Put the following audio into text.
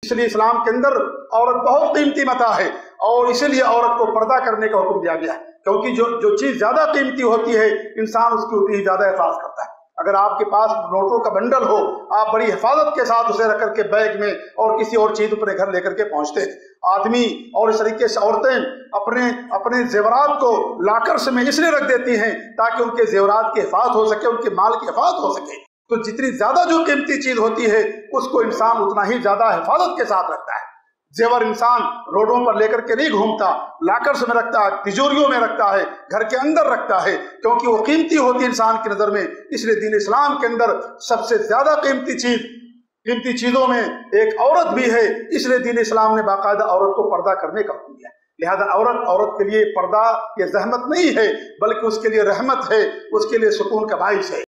اس لیے اسلام کے اندر عورت بہت قیمتی متاع ہے، اور اسی لیے عورت کو پردہ کرنے کا حکم دیا گیا ہے، کیونکہ جو چیز زیادہ قیمتی ہوتی ہے انسان اس کی اتنی ہی زیادہ حفاظت کرتا ہے۔ اگر آپ کے پاس نوٹوں کا بنڈل ہو، آپ بڑی حفاظت کے ساتھ اسے رکھ کر کے بیگ میں اور کسی اور چیز اپنے گھر لے کر کے پہنچتے ہیں۔ آدمی اور اس طریقے سے عورتیں اپنے زیورات کو لاکرس میں اس لیے رکھ دیتی ہیں تاکہ ان کے زیورات کی حفاظت ہو سکے، ان کے مال کی حفاظت ہو سکے۔ تو جتنی زیادہ جو قیمتی چیز ہوتی ہے اس کو انسان اتنا ہی زیادہ حفاظت کے ساتھ رکھتا ہے۔ زیور انسان روڈوں پر لے کر کے نہیں گھومتا، لاکرس میں رکھتا ہے، تجوریوں میں رکھتا ہے، گھر کے اندر رکھتا ہے، کیونکہ وہ قیمتی ہوتی ہے انسان کی نظر میں۔ اس لیے دین اسلام کے اندر سب سے زیادہ قیمتی چیزوں میں ایک عورت بھی ہے، اس لیے دین اسلام نے باقاعدہ عورت کو پردہ کرنے کا حکم دیا۔ لہذا عورت کے لیے پردہ یہ زحمت نہیں ہے، بلکہ اس کے لیے رحمت ہے، اس کے لیے سکون کا باعث ہے۔